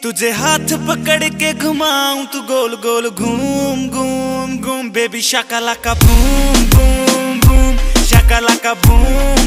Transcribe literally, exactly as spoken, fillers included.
तुझे हाथ पकड़ के घुमाऊं तू गोल गोल घूम घूम घूम बेबी शाकालाका बूम बूम बूम शाकालाका बूम